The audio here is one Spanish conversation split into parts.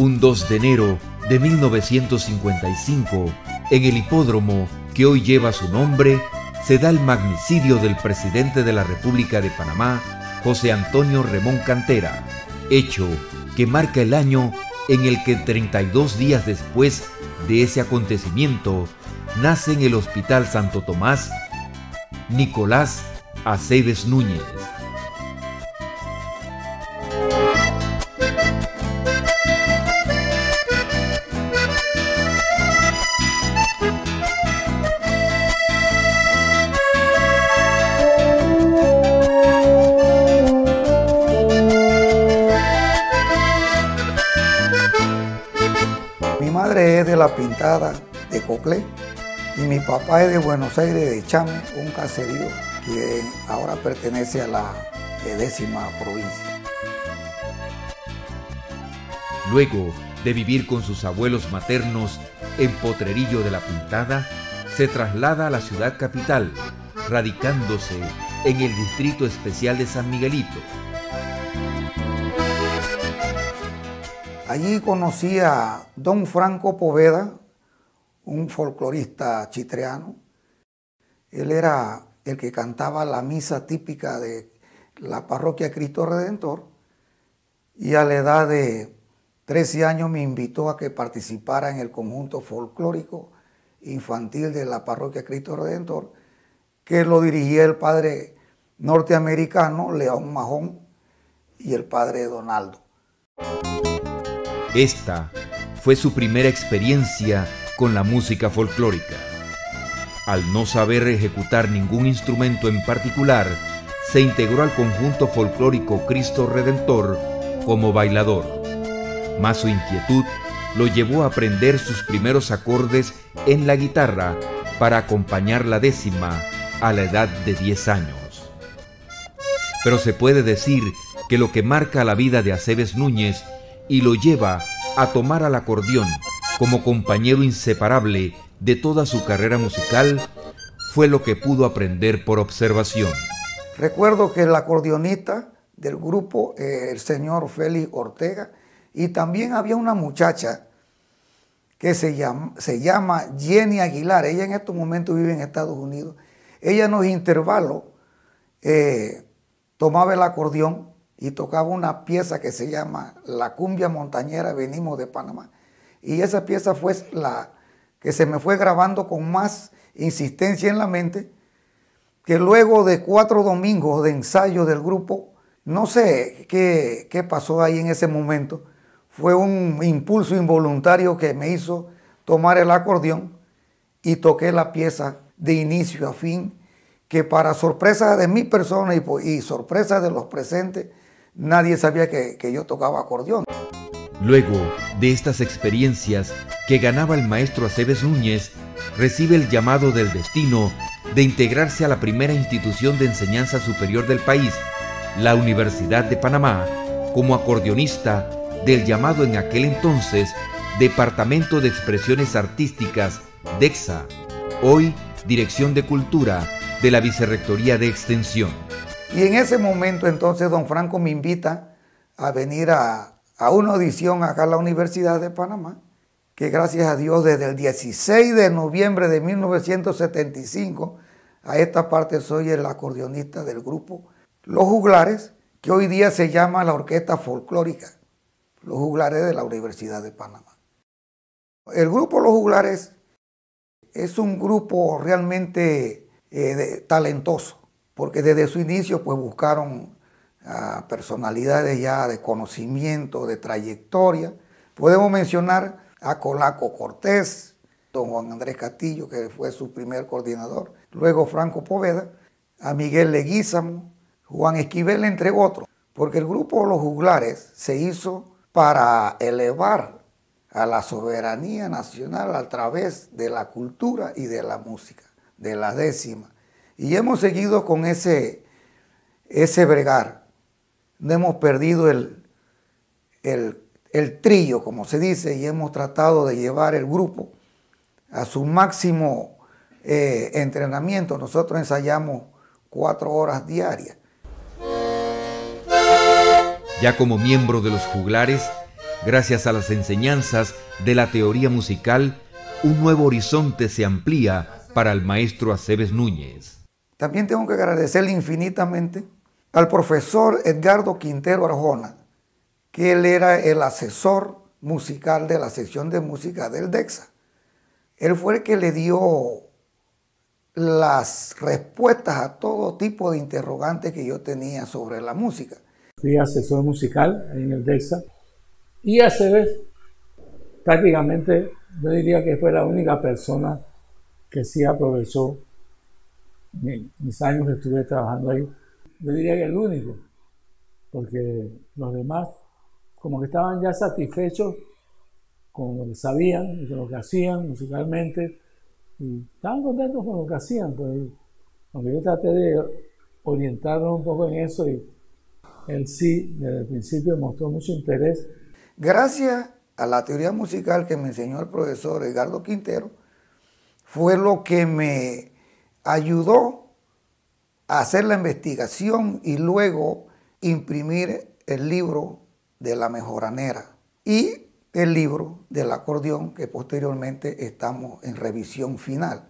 Un 2 de enero de 1955, en el hipódromo que hoy lleva su nombre, se da el magnicidio del presidente de la República de Panamá, José Antonio Remón Cantera, hecho que marca el año en el que 32 días después de ese acontecimiento nace en el Hospital Santo Tomás Nicolás Aceves Núñez. Mi madre es de La Pintada, de Coclé, y mi papá es de Buenos Aires, de Chame, un caserío que ahora pertenece a la 10ª provincia. Luego de vivir con sus abuelos maternos en Potrerillo de La Pintada, se traslada a la ciudad capital, radicándose en el Distrito Especial de San Miguelito. Allí conocí a don Franco Poveda, un folclorista chitreano. Él era el que cantaba la misa típica de la parroquia Cristo Redentor, y a la edad de 13 años me invitó a que participara en el conjunto folclórico infantil de la parroquia Cristo Redentor, que lo dirigía el padre norteamericano León Mahón y el padre Donaldo. Esta fue su primera experiencia con la música folclórica. Al no saber ejecutar ningún instrumento en particular, se integró al conjunto folclórico Cristo Redentor como bailador. Mas su inquietud lo llevó a aprender sus primeros acordes en la guitarra para acompañar la décima a la edad de 10 años. Pero se puede decir que lo que marca la vida de Aceves Núñez y lo lleva a tomar al acordeón como compañero inseparable de toda su carrera musical fue lo que pudo aprender por observación. Recuerdo que el acordeonista del grupo, el señor Félix Ortega, y también había una muchacha que se llama Jenny Aguilar. Ella en estos momentos vive en Estados Unidos. Ella en los intervalos tomaba el acordeón y tocaba una pieza que se llama La Cumbia Montañera Venimos de Panamá. Y esa pieza fue la que se me fue grabando con más insistencia en la mente, que luego de 4 domingos de ensayo del grupo, no sé qué pasó ahí en ese momento, fue un impulso involuntario que me hizo tomar el acordeón y toqué la pieza de inicio a fin, que para sorpresa de mi persona y sorpresa de los presentes, nadie sabía que yo tocaba acordeón. Luego de estas experiencias que ganaba el maestro Aceves Núñez, recibe el llamado del destino de integrarse a la primera institución de enseñanza superior del país, la Universidad de Panamá, como acordeonista del llamado en aquel entonces Departamento de Expresiones Artísticas, DEXA, hoy Dirección de Cultura de la Vicerrectoría de Extensión. Y en ese momento entonces don Franco me invita a venir a una audición acá a la Universidad de Panamá, que gracias a Dios desde el 16 de noviembre de 1975 a esta parte soy el acordeonista del grupo Los Juglares, que hoy día se llama la Orquesta Folclórica Los Juglares de la Universidad de Panamá. El grupo Los Juglares es un grupo realmente talentoso, porque desde su inicio pues buscaron a personalidades ya de conocimiento, de trayectoria. Podemos mencionar a Colaco Cortés, don Juan Andrés Castillo, que fue su primer coordinador, luego Franco Poveda, a Miguel Leguízamo, Juan Esquivel, entre otros, porque el grupo Los Juglares se hizo para elevar a la soberanía nacional a través de la cultura y de la música, de la décima. Y hemos seguido con ese bregar. No hemos perdido el trillo, como se dice, y hemos tratado de llevar el grupo a su máximo entrenamiento. Nosotros ensayamos 4 horas diarias. Ya como miembro de los Juglares, Gracias a las enseñanzas de la teoría musical, un nuevo horizonte se amplía para el maestro Aceves Núñez. También tengo que agradecerle infinitamente al profesor Edgardo Quintero Arjona, que él era el asesor musical de la sección de música del DECSA. Él fue el que le dio las respuestas a todo tipo de interrogantes que yo tenía sobre la música. Fui asesor musical en el DECSA y Aceves prácticamente yo diría que fue la única persona que sí aprovechó mis años que estuve trabajando ahí. Yo diría que el único, porque los demás como que estaban ya satisfechos con lo que sabían y con lo que hacían musicalmente y estaban contentos con lo que hacían. Pues, aunque yo traté de orientarlo un poco en eso y él sí, desde el principio mostró mucho interés. Gracias a la teoría musical que me enseñó el profesor Edgardo Quintero, fue lo que me ayudó a hacer la investigación y luego imprimir el libro de la mejoránera y el libro del acordeón, que posteriormente estamos en revisión final.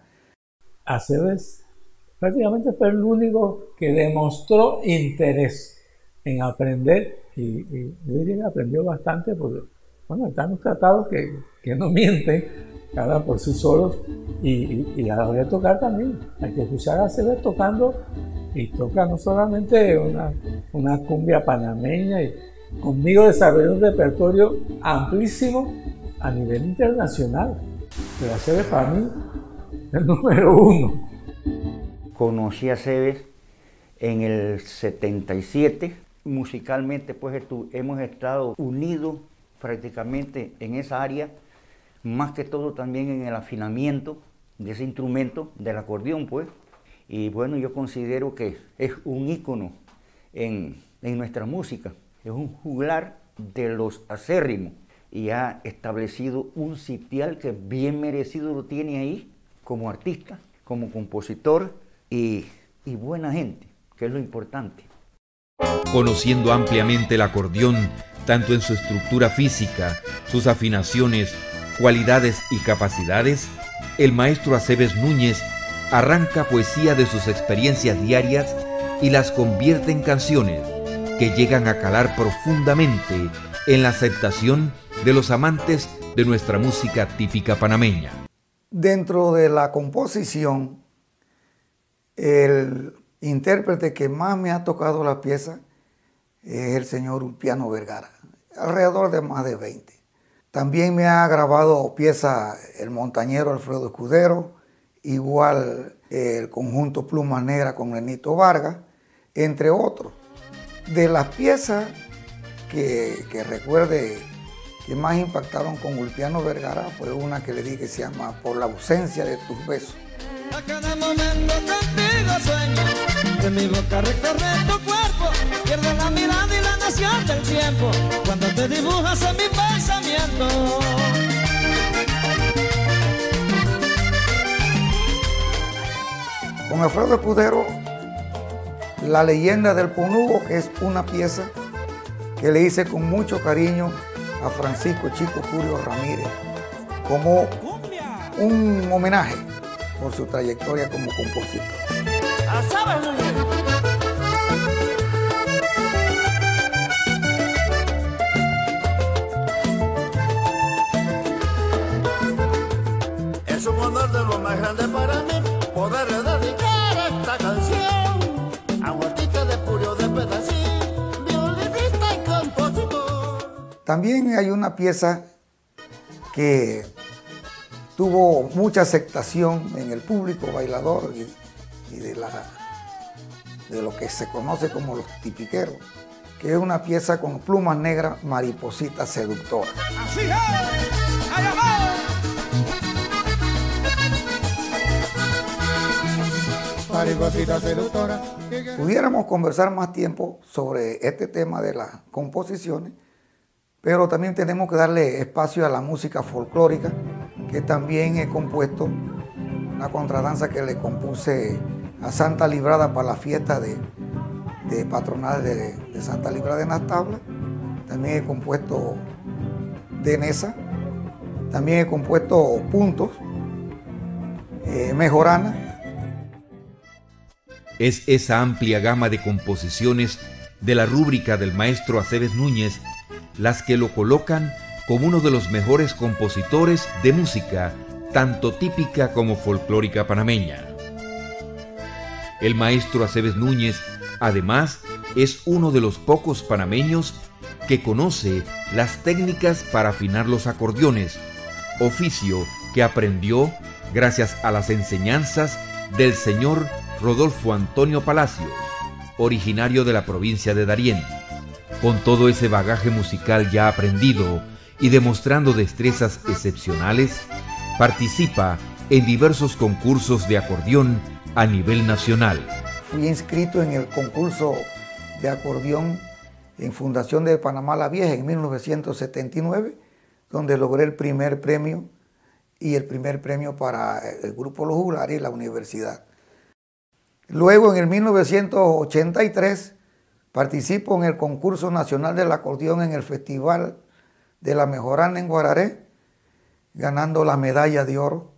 Aceves prácticamente fue el único que demostró interés en aprender y yo diría que aprendió bastante porque, bueno, están los tratados que no mienten, que hablan por sí solos y a la hora de tocar también. Hay que escuchar a Aceves tocando y toca no solamente una cumbia panameña y conmigo desarrolló un repertorio amplísimo a nivel internacional. Pero Aceves para mí es el número uno. Conocí a Aceves en el 77. Musicalmente pues hemos estado unidos prácticamente en esa área, más que todo también en el afinamiento de ese instrumento del acordeón pues. Y bueno, yo considero que es un ícono en nuestra música. Es un juglar de los acérrimos y ha establecido un sitial que bien merecido lo tiene ahí como artista, como compositor y buena gente, que es lo importante. Conociendo ampliamente el acordeón, tanto en su estructura física, sus afinaciones, cualidades y capacidades, el maestro Aceves Núñez arranca poesía de sus experiencias diarias y las convierte en canciones que llegan a calar profundamente en la aceptación de los amantes de nuestra música típica panameña. Dentro de la composición, el intérprete que más me ha tocado la pieza es el señor Ulpiano Vergara, alrededor de más de 20. También me ha grabado piezas el montañero Alfredo Escudero, igual el conjunto Plumas Negras con Benito Vargas, entre otros. De las piezas que recuerde que más impactaron con Ulpiano Vergara fue una que le di que se llama Por la ausencia de tus besos. A cada momento contigo sueño, de mi boca recorre tu cuerpo, pierde la mirada y la noción del tiempo, cuando te dibujas en mi pensamiento. Con Alfredo Escudero, La leyenda del Ponugo, que es una pieza que le hice con mucho cariño a Francisco Chico Purio Ramírez, como un homenaje por su trayectoria como compositor. Es un honor de lo más grande para mí poder dedicar esta canción a un artista de Purio de Pedacín, violinista y compositor. También hay una pieza que tuvo mucha aceptación en el público bailador y de lo que se conoce como los tipiqueros, que es una pieza con Plumas Negras, Mariposita Seductora. Así es, allá va. Mariposita seductora. Pudiéramos conversar más tiempo sobre este tema de las composiciones, pero también tenemos que darle espacio a la música folclórica, que también he compuesto una contradanza que le compuse a Santa Librada para la fiesta de patronal de Santa Librada en las Tablas. También he compuesto de Nesa. También he compuesto puntos, Mejorana. Es esa amplia gama de composiciones de la rúbrica del maestro Aceves Núñez las que lo colocan como uno de los mejores compositores de música, tanto típica como folclórica panameña. El maestro Aceves Núñez, además, es uno de los pocos panameños que conoce las técnicas para afinar los acordeones, oficio que aprendió gracias a las enseñanzas del señor Rodolfo Antonio Palacios, originario de la provincia de Darién. Con todo ese bagaje musical ya aprendido y demostrando destrezas excepcionales, participa en diversos concursos de acordeón a nivel nacional. Fui inscrito en el concurso de acordeón en Fundación de Panamá la Vieja en 1979, donde logré el primer premio y el primer premio para el Grupo Los Juglares y la universidad. Luego, en el 1983, participo en el concurso nacional del acordeón en el Festival de la Mejorana en Guararé, ganando la medalla de oro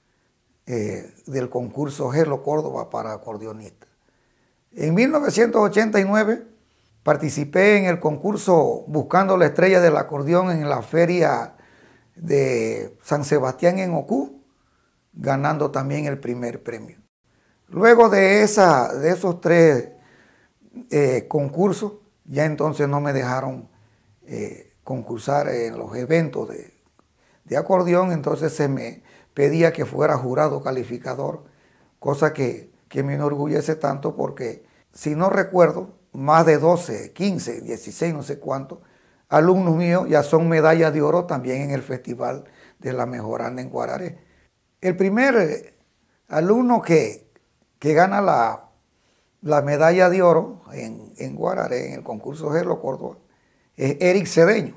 del concurso Gelo Córdoba para acordeonistas. En 1989 participé en el concurso Buscando la Estrella del Acordeón en la feria de San Sebastián en Ocú, ganando también el primer premio. Luego de esos tres concursos, ya entonces no me dejaron concursar en los eventos de acordeón, entonces se me pedía que fuera jurado calificador, cosa que me enorgullece tanto porque, si no recuerdo, más de 12, 15, 16, no sé cuántos alumnos míos ya son medallas de oro también en el Festival de la Mejorana en Guararé. El primer alumno que gana la medalla de oro en Guararé, en el concurso Gelo Córdoba, es Eric Cedeño.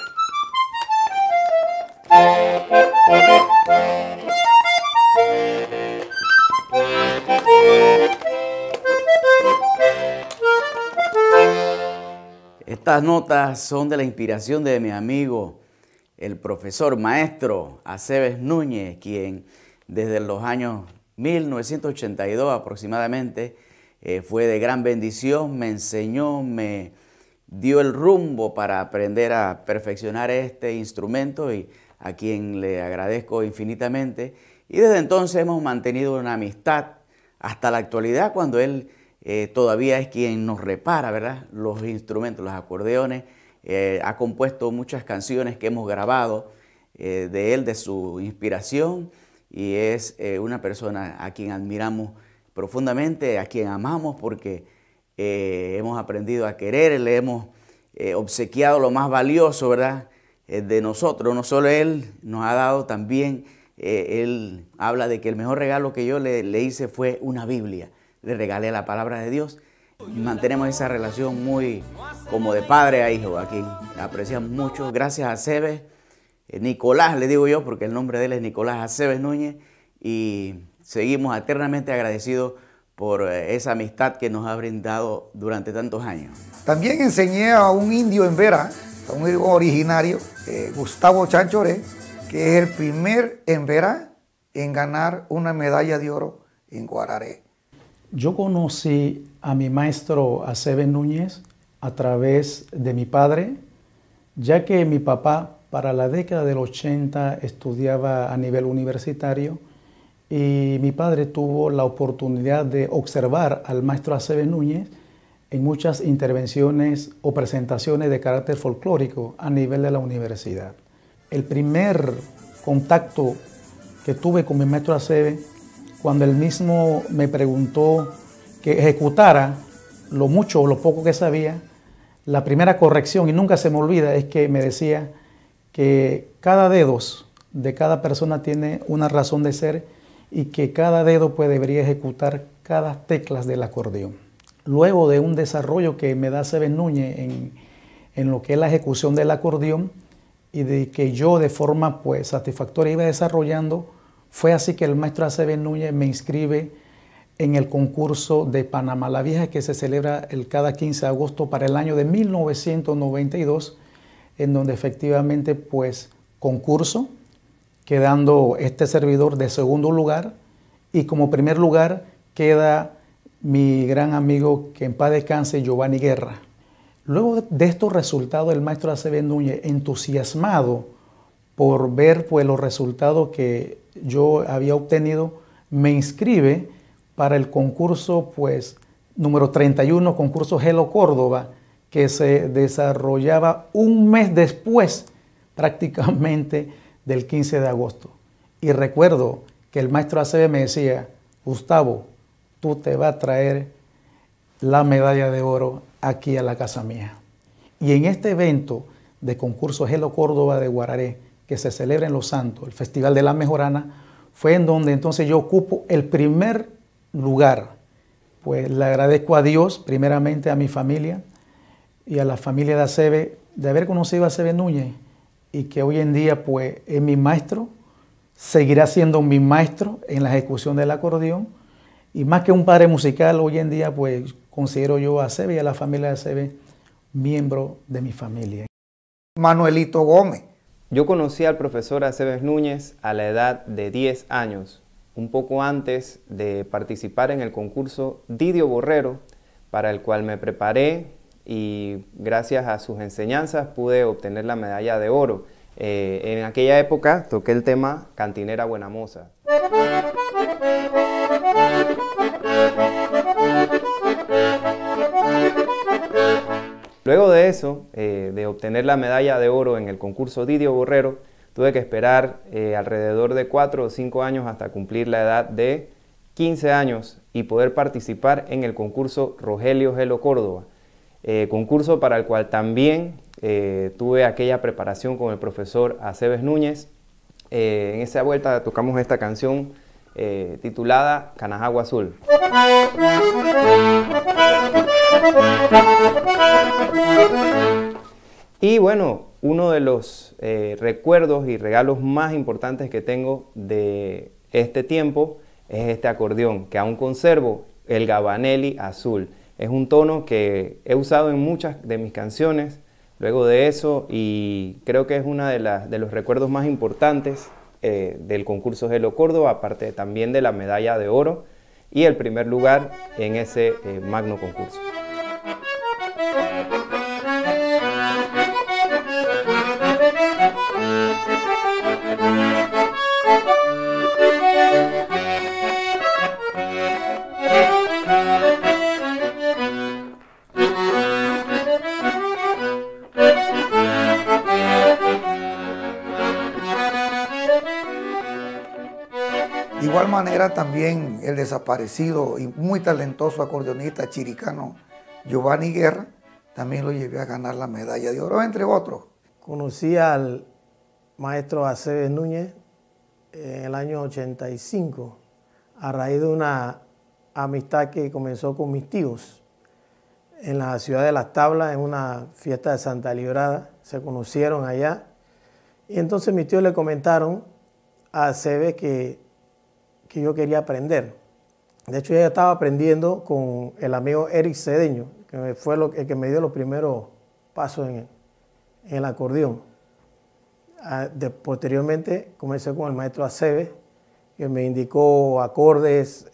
Estas notas son de la inspiración de mi amigo, el profesor maestro Aceves Núñez, quien desde los años 1982 aproximadamente fue de gran bendición, me enseñó, me dio el rumbo para aprender a perfeccionar este instrumento y a quien le agradezco infinitamente. Y desde entonces hemos mantenido una amistad hasta la actualidad, cuando él todavía es quien nos repara, ¿verdad?, los instrumentos, los acordeones. Ha compuesto muchas canciones que hemos grabado de él, de su inspiración, y es una persona a quien admiramos profundamente, a quien amamos, porque hemos aprendido a querer, le hemos obsequiado lo más valioso, ¿verdad?, de nosotros. No solo él nos ha dado también, él habla de que el mejor regalo que yo le hice fue una Biblia. Le regalé la palabra de Dios. Mantenemos esa relación muy como de padre a hijo, a quien apreciamos mucho. Gracias a Aceves, Nicolás le digo yo, porque el nombre de él es Nicolás Aceves Núñez, y seguimos eternamente agradecidos por esa amistad que nos ha brindado durante tantos años. También enseñé a un indio en Vera, a un indio originario, Gustavo Chanchoré, que es el primer en Vera en ganar una medalla de oro en Guararé. Yo conocí a mi maestro Aceves Núñez a través de mi padre, ya que mi papá para la década del 80 estudiaba a nivel universitario y mi padre tuvo la oportunidad de observar al maestro Aceves Núñez en muchas intervenciones o presentaciones de carácter folclórico a nivel de la universidad. El primer contacto que tuve con mi maestro Aceves, cuando él mismo me preguntó que ejecutara lo mucho o lo poco que sabía, la primera corrección, y nunca se me olvida, es que me decía que cada dedo de cada persona tiene una razón de ser y que cada dedo pues debería ejecutar cada tecla del acordeón. Luego de un desarrollo que me da Aceves Núñez en lo que es la ejecución del acordeón y de que yo de forma pues satisfactoria iba desarrollando, fue así que el maestro Aceves Núñez me inscribe en el concurso de Panamá la Vieja, que se celebra cada 15 de agosto para el año de 1992, en donde efectivamente pues concurso, quedando este servidor de segundo lugar, y como primer lugar queda mi gran amigo, que en paz descanse, Giovanni Guerra. Luego de estos resultados, el maestro Aceves Núñez, entusiasmado por ver pues, los resultados que yo había obtenido, me inscribe para el concurso pues, número 31, concurso Hello Córdoba, que se desarrollaba un mes después prácticamente del 15 de agosto. Y recuerdo que el maestro Aceves me decía, Gustavo, tú te vas a traer la medalla de oro aquí a la casa mía. Y en este evento de concurso Hello Córdoba de Guararé, que se celebra en Los Santos, el Festival de la Mejorana, fue en donde entonces yo ocupo el primer lugar. Pues le agradezco a Dios, primeramente a mi familia y a la familia de Aceves, de haber conocido a Aceves Núñez, y que hoy en día pues es mi maestro, seguirá siendo mi maestro en la ejecución del acordeón, y más que un padre musical, hoy en día pues considero yo a Aceves y a la familia de Aceves miembro de mi familia. Manuelito Gómez. Yo conocí al profesor Aceves Núñez a la edad de 10 años, un poco antes de participar en el concurso Didio Borrero, para el cual me preparé y gracias a sus enseñanzas pude obtener la medalla de oro. En aquella época toqué el tema Cantinera Buena Moza. Luego de eso, de obtener la medalla de oro en el concurso Didio Borrero, tuve que esperar alrededor de 4 o 5 años hasta cumplir la edad de 15 años y poder participar en el concurso Rogelio Hello Córdoba, concurso para el cual también tuve aquella preparación con el profesor Aceves Núñez. En esa vuelta tocamos esta canción titulada Canajagua Azul. Y bueno, uno de los recuerdos y regalos más importantes que tengo de este tiempo es este acordeón, que aún conservo, el Gabanelli azul. Es un tono que he usado en muchas de mis canciones luego de eso, y creo que es uno de los recuerdos más importantes del concurso Hello Córdoba, aparte también de la medalla de oro y el primer lugar en ese magno concurso. De igual manera también el desaparecido y muy talentoso acordeonista chiricano Giovanni Guerra también lo llevé a ganar la medalla de oro, entre otros. Conocí al maestro Aceves Núñez en el año 85 a raíz de una amistad que comenzó con mis tíos en la ciudad de Las Tablas, en una fiesta de Santa Librada. Se conocieron allá y entonces mis tíos le comentaron a Aceves que yo quería aprender. De hecho, ya estaba aprendiendo con el amigo Eric Cedeño, que fue el que me dio los primeros pasos en el acordeón. Posteriormente comencé con el maestro Aceves, que me indicó acordes,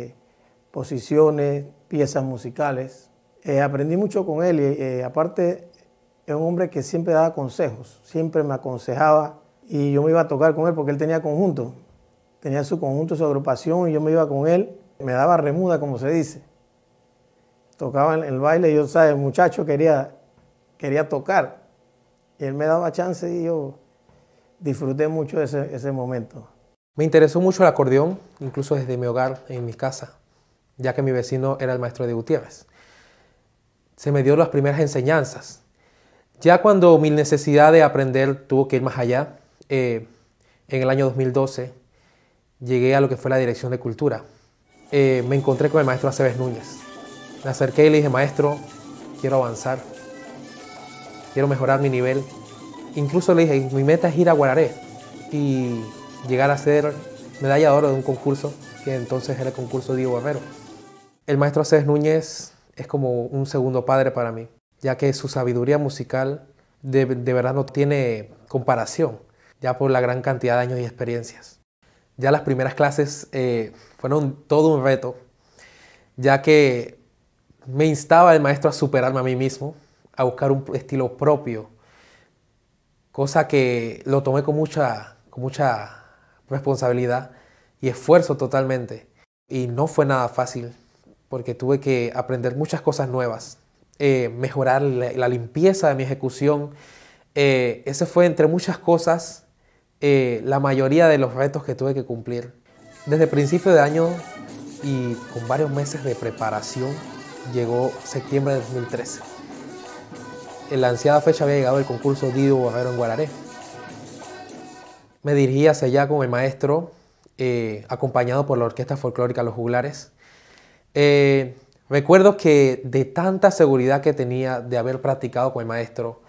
posiciones, piezas musicales. Aprendí mucho con él y aparte es un hombre que siempre daba consejos, siempre me aconsejaba y yo me iba a tocar con él porque él tenía conjunto. Tenía su conjunto, su agrupación, y yo me iba con él. Me daba remuda, como se dice. Tocaba en el baile y yo, ¿sabes? El muchacho quería tocar. Y él me daba chance y yo disfruté mucho ese momento. Me interesó mucho el acordeón, incluso desde mi hogar, en mi casa, ya que mi vecino era el maestro de Gutiérrez. Se me dio las primeras enseñanzas. Ya cuando mi necesidad de aprender tuvo que ir más allá, en el año 2012, llegué a lo que fue la Dirección de Cultura. Me encontré con el maestro Aceves Núñez. Me acerqué y le dije, maestro, quiero avanzar, quiero mejorar mi nivel. Incluso le dije, mi meta es ir a Guararé y llegar a ser medalla de oro de un concurso, que entonces era el concurso Didio Borrero. El maestro Aceves Núñez es como un segundo padre para mí, ya que su sabiduría musical de verdad no tiene comparación, ya por la gran cantidad de años y experiencias. Ya las primeras clases fueron todo un reto, ya que me instaba el maestro a superarme a mí mismo, a buscar un estilo propio, cosa que lo tomé con mucha responsabilidad y esfuerzo totalmente. Y no fue nada fácil, porque tuve que aprender muchas cosas nuevas, mejorar la limpieza de mi ejecución. Ese fue, entre muchas cosas, la mayoría de los retos que tuve que cumplir. Desde principio de año y con varios meses de preparación, llegó septiembre de 2013. En la ansiada fecha había llegado el concurso Didio Borrero en Guararé. Me dirigí hacia allá con el maestro, acompañado por la Orquesta Folclórica Los Juglares. Recuerdo que de tanta seguridad que tenía de haber practicado con el maestro,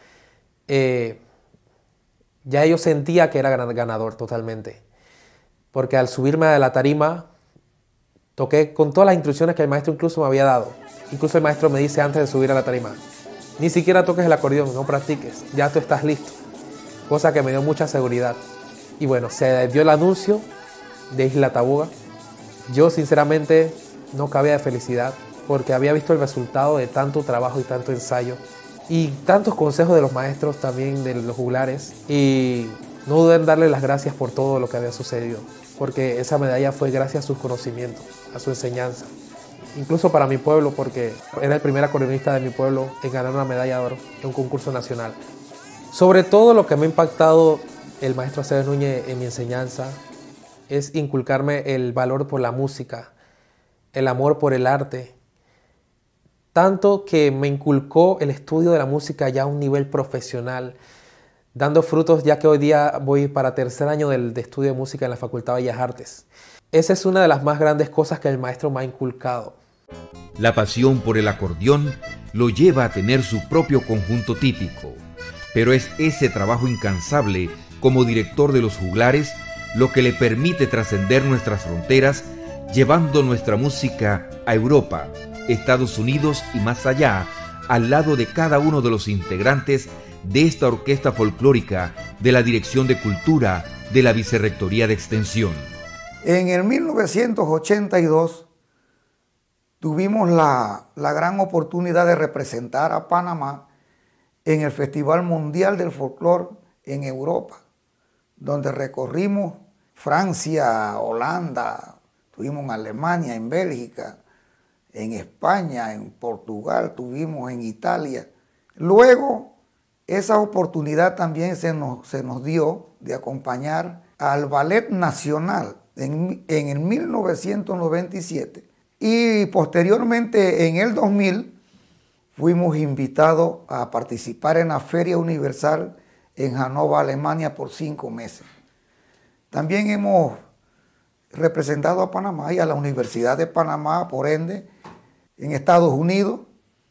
ya yo sentía que era ganador totalmente. Porque al subirme a la tarima, toqué con todas las instrucciones que el maestro incluso me había dado. Incluso el maestro me dice antes de subir a la tarima, ni siquiera toques el acordeón, no practiques, ya tú estás listo. Cosa que me dio mucha seguridad. Y bueno, se dio el anuncio de Isla Taboga. Yo sinceramente no cabía de felicidad porque había visto el resultado de tanto trabajo y tanto ensayo y tantos consejos de los maestros también de los juglares, y no dudé en darle las gracias por todo lo que había sucedido, porque esa medalla fue gracias a sus conocimientos, a su enseñanza. Incluso para mi pueblo, porque era el primer acordeonista de mi pueblo en ganar una medalla de oro en un concurso nacional. Sobre todo lo que me ha impactado el maestro Aceves Núñez en mi enseñanza es inculcarme el valor por la música, el amor por el arte, tanto que me inculcó el estudio de la música ya a un nivel profesional, dando frutos ya que hoy día voy para tercer año de estudio de música en la Facultad de Bellas Artes. Esa es una de las más grandes cosas que el maestro me ha inculcado. La pasión por el acordeón lo lleva a tener su propio conjunto típico, pero es ese trabajo incansable como director de los juglares lo que le permite trascender nuestras fronteras, llevando nuestra música a Europa, Estados Unidos y más allá, al lado de cada uno de los integrantes de esta orquesta folclórica de la Dirección de Cultura de la Vicerrectoría de Extensión. En el 1982 tuvimos la gran oportunidad de representar a Panamá en el Festival Mundial del Folclore en Europa, donde recorrimos Francia, Holanda, estuvimos en Alemania, en Bélgica, en España, en Portugal, estuvimos en Italia. Luego, esa oportunidad también se nos dio de acompañar al Ballet Nacional en el 1997, y posteriormente en el 2000 fuimos invitados a participar en la Feria Universal en Hannover, Alemania, por 5 meses. También hemos representado a Panamá y a la Universidad de Panamá, por ende, en Estados Unidos,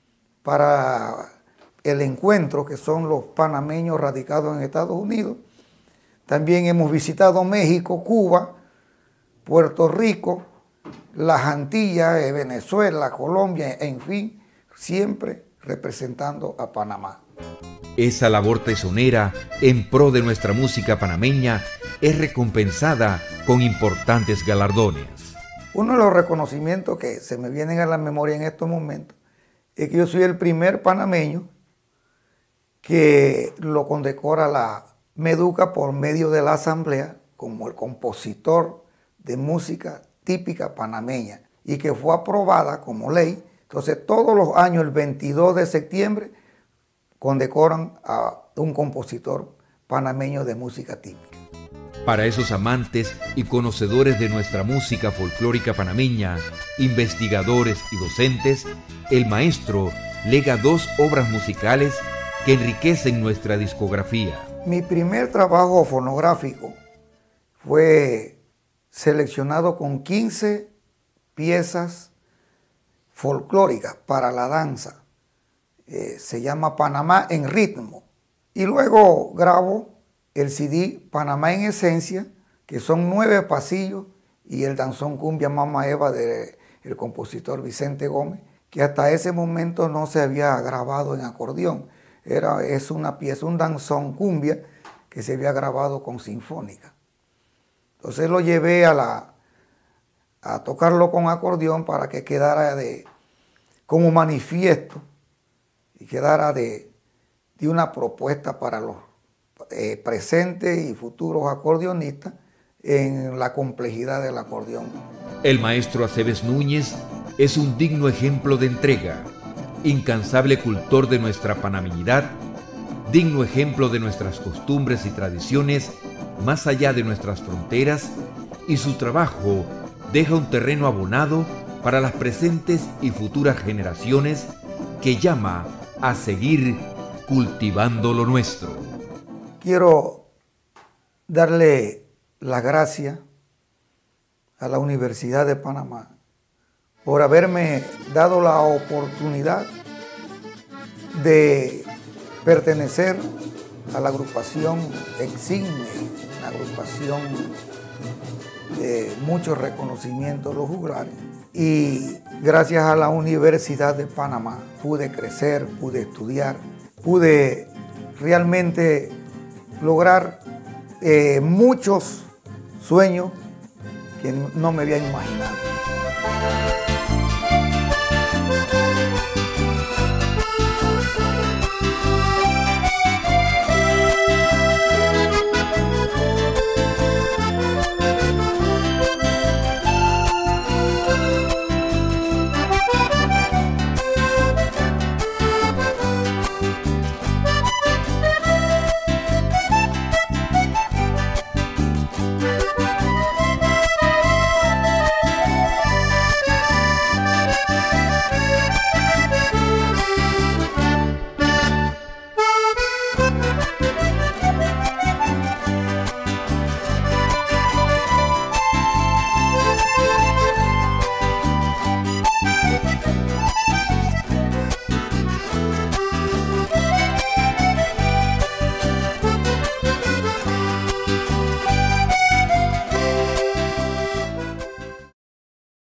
para el encuentro que son los panameños radicados en Estados Unidos. También hemos visitado México, Cuba, Puerto Rico, las Antillas, Venezuela, Colombia, en fin, siempre representando a Panamá. Esa labor tesonera en pro de nuestra música panameña es recompensada con importantes galardones. Uno de los reconocimientos que se me vienen a la memoria en estos momentos es que yo soy el primer panameño que lo condecora la Meduca por medio de la Asamblea como el compositor de música típica panameña, y que fue aprobada como ley. Entonces todos los años, el 22 de septiembre, condecoran a un compositor panameño de música típica. Para esos amantes y conocedores de nuestra música folclórica panameña, investigadores y docentes, el maestro lega 2 obras musicales que enriquecen nuestra discografía. Mi primer trabajo fonográfico fue seleccionado con 15 piezas folclóricas para la danza. Se llama Panamá en Ritmo. Y luego grabo el CD Panamá en Esencia, que son 9 pasillos, y el danzón Cumbia Mama Eva del compositor Vicente Gómez, que hasta ese momento no se había grabado en acordeón. Es una pieza, un danzón cumbia que se había grabado con sinfónica. Entonces lo llevé a tocarlo con acordeón para que quedara como manifiesto y quedara de una propuesta para los presentes y futuros acordeonistas en la complejidad del acordeón. El maestro Aceves Núñez es un digno ejemplo de entrega, incansable cultor de nuestra panameñidad, digno ejemplo de nuestras costumbres y tradiciones más allá de nuestras fronteras, y su trabajo deja un terreno abonado para las presentes y futuras generaciones que llama a seguir cultivando lo nuestro. Quiero darle las gracias a la Universidad de Panamá por haberme dado la oportunidad de pertenecer a la agrupación Eximne, una agrupación de mucho reconocimiento a los juglares. Y gracias a la Universidad de Panamá pude crecer, pude estudiar, pude realmente lograr muchos sueños que no me había imaginado.